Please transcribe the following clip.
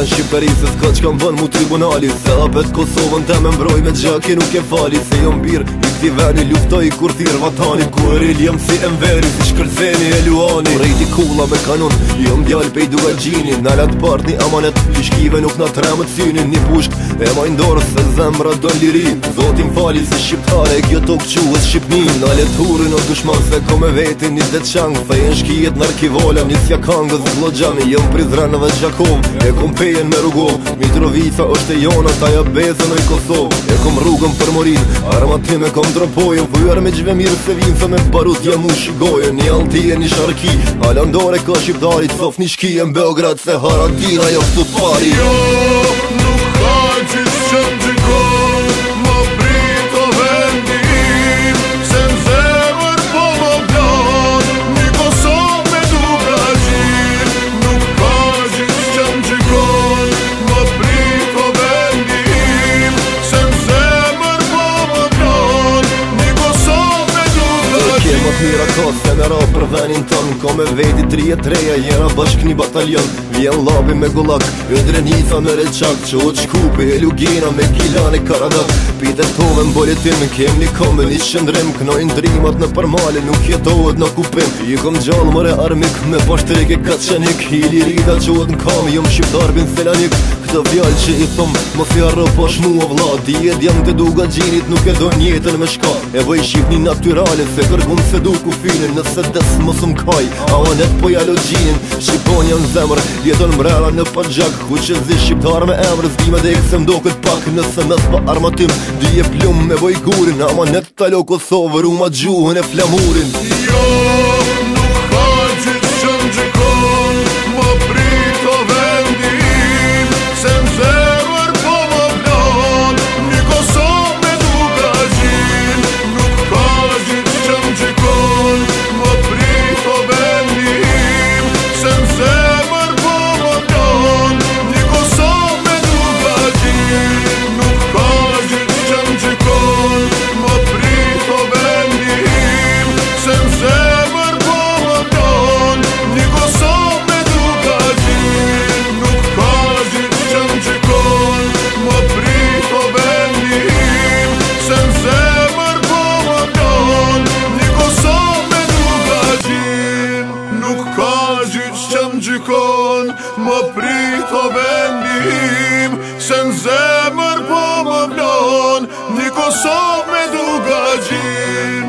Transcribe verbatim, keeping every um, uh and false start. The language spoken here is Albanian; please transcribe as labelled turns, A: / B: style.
A: shqiptarisë s'ka që kam vën mu tribunali. Se apet Kosovën te me mbroj me gjaki nuk e fali. Se jom bir i këti veni luftoj kur thirë vatani. Ku e ril jem si emveri si shkërzeni e luani. Rejti kula me kanon, jom djall pej duga gjini. Nalat part një amanet, i shkive nuk na tremët synin. Një pushk e majnë dorë se zemra do liri. Zotin fali si shqiptare kjo tok quhet Shqipni. Nalet hurin o dushman se ko me vetin një det qang. Fejën shkijet në arkivola, njësja kangës gloggjami. Jom prizren dhe Gjakov, e kom pejen me rrugov. Mitrovica është e jona, taja bezën oj Kosovë. E kom rrugën për morin, armatim e kom dropojën. Vujar me gjve mirë se vinë se me barut jam u shigojën. Një altije, një sharki, alandore ka shqiptarit. Sof një shki e në Beograd se Haradina jo këtu pari.
B: Jo, nuk ka gjithë që më gjikon, më prit o vendim. Se në zemër po më blon, një Kosovë me duka gjin. Nuk ka gjithë që më gjikon, më prit o vendim. Se në zemër po më blon, një Kosovë me duka gjin.
A: Ke më të mira ka se me ra për venin tën. Ko me veti tri e treja, jena bashk një batalion. Vjen labi me gullak, e drenica me reqak. Që o qkupi e lugina me gilan e karadak. Pite tove në boletim, kem një kome një shëndrim. Knojnë drimat në përmale, nuk jetohet në kupim. I kom gjallë mëre armik, me pashtrik e kaçenik. I lirita që o të në kam, jom shqiptar bin selanik. Këtë fjallë që i thom, më fjarë pash mu o vla. Di e djam të duga gjinit, nuk e do njetën me shka. E vëj shqip një naturale, se kërgun se du ku finin. Nëse des mos më kaj, a anet po jalo gjinin. Shqipon janë zemër, jeton mrela në përgjak. Ku që zi shqiptar me emrë, zdime dhe ekse mdo këtë pak. Nëse mes pa armatim, di e plum me voj gurin. A anet talo Kosovë, ruma gjuhën e flamurin.
B: Jo, nuk ka gjithë që më gjikon, më prit o vendim. Se në zemër po më blon, një Kosovë me duka gjin. Nuk ka gjithë që më gjikon, më prit o vendim. Se në zemër po më blon, një Kosovë me duka gjin. Nuk ka gjithë që më gjikon, më prit o vendim. Se në zemër po më blon, një Kosovë me duka gjin. Nuk ka gjithë që më gjikon, më prit o vendim. Se në zemër po më blon, një Kosovë me duka gjin. Nuk ka gjithë që më gjikon, më prit o vendim. Se në zemër po më blon, një Kosovë me duka gjin.